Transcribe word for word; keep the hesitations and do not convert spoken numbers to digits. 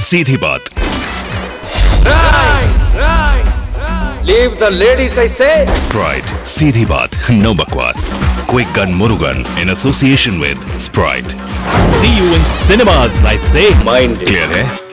सीधी बात। Right, right, right. Leave the ladies, I say. Sprite, सीधी बात, no bakwas. Quick Gun Murugun in association with Sprite. See you in cinemas, I say. Mind it. Clear है?